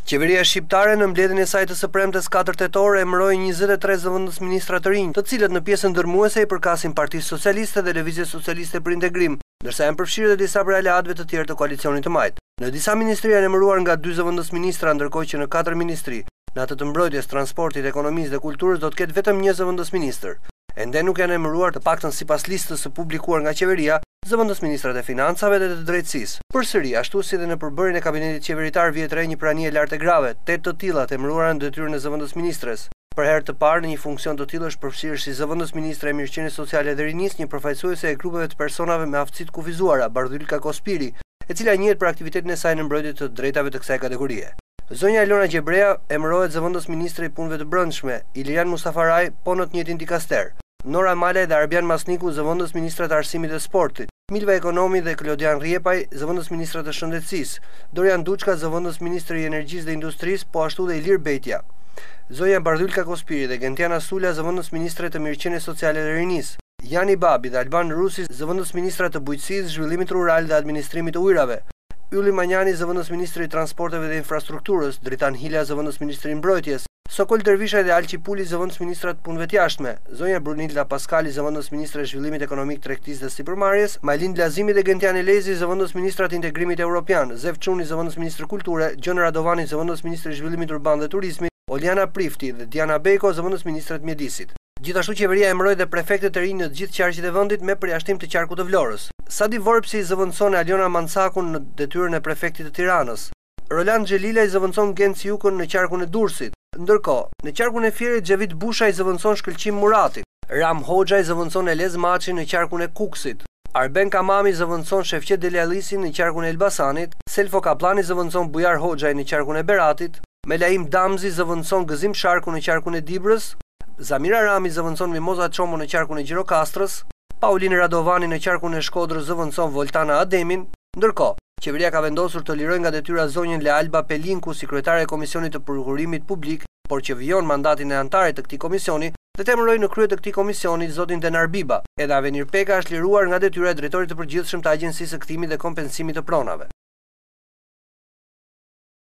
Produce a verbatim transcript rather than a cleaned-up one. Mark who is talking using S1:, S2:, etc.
S1: Qeveria shqiptare në mbledhjen e saj të së premtes katër tetor emëroi njëzet e tre zëvendës ministra të rinj, të cilët në pjesën ndërmuese i përkasin Partisë Socialiste dhe Lëvizjes Socialiste për Integrim, ndërsa janë përfshirë edhe disa prej aleatëve të tjerë të koalicionit të majt. Në disa ministri janë emëruar nga dy zëvendës ministra, ndërkohë që në katër ministri, në atë të mbrojtjes, transportit, ekonomisë dhe kulturës do të ketë vetëm një zëvendës ministër. Ende nuk janë emëruar, të paktën sipas listës së publikuar nga qeveria, zëvendës ministrat e financave dhe të drejtësisë. Përsëri, ashtu si dhe në përbërjen e kabinetit qeveritar vjet re një prani e lartë e grave, tetë të tilla të emëruara në detyrën e zëvendës ministres. Për herë të parë në një funksion të tillë është përfshirë si zëvendës ministre e mirëqenies sociale dhe rinisë një përfaqësuese e grupeve të personave me aftësi të kufizuara, Bardhylka Kospiri, e cila njihet për aktivitetin e saj në mbrojtje të drejtave të kësaj kategorie. Zonja Elona Gjebrea emërohet zëvendës ministre i punëve të brendshme, Ilian Mustafaraj po në të njëjtin dikaster. Nora Malaj dhe Arbian Masniku zëvendës ministra të arsimit dhe sportit, Milva Ekonomi dhe Klodian Rjepaj zëvendës ministra të shëndetësisë, Dorian Duçka zëvendës ministri i energjisë dhe industrisë, po ashtu dhe Ilir Betja. Zonja Bardhylka Kospiri dhe Gentiana Sula zëvendës ministre të mirëqenies sociale dhe rinisë, Jani Babi dhe Alban Rusi zëvendës ministra të bujqësisë, zhvillimit rural dhe administrimit të ujrave, Ylli Manjani zëvendës ministri i transporteve dhe infrastrukturës, Dritan Hila zëvendës ministri i mbrojtjes, Sokol Dervisha dhe Alqi Puli zëvendës ministra të punëve të jashtme, Zonja Brunilda Paskali zëvendës ministre e zhvillimit ekonomik, tregtisë dhe sipërmarrjes, Majlind Lazimi dhe Gentian Elezi zëvendës ministra të integrimit evropian, Zev Çuni zëvendës ministri kulture, Gjon Radovani zëvendës ministri i zhvillimit urban dhe turizmit, Oliana Prifti dhe Diana Beko zëvendës ministre të mjedisit. Gjithashtu qeveria emëroi dhe prefektet e rinj në të gjithë qarqet e vendit me përjashtim të qarkut të Vlorës. Sadi Vorpsi zëvendëson Aliona Mancakun në detyrën e prefektit të Tiranës. Roland Xhelila i zëvendëson Genci Jukën në qarkun e Durrësit. Ndërkohë, në qarkun e Fierit Xhavit Busha i zëvendëson Shkëlqim Murati. Ram Hoxha i zëvendëson Elez Maçi në qarkun e Kuksit. Arben Kamami zëvendëson Shefqet Deliallisi në qarkun e Elbasanit. Selfo Kaplani zëvendëson Bujar Hoxhaj në qarkun e Beratit. Melaim Damzi zëvendëson Gëzim Sharku në qarkun e Dibrës. Zamira Rami zëvendëson Mimoza Çomo në qarkun e Gjirokastrës. Paulin Radovani në qarkun e Shkodrës zëvendëson Voltana Ademin. Ndërkohë, qeveria ka vendosur të lirojë nga detyra zonjën Lealba Pelinku si kryetare e Komisionit të Prokurimit Publik, por që vijon mandatin e antarit të këtij komisioni dhe të emëroi në krye të këtij komisioni zotin Denar Biba. Edhe Avenir Peka është liruar nga detyra e drejtorit të përgjithshëm të Agjencisë së Kthimit dhe Kompensimit të Pronave.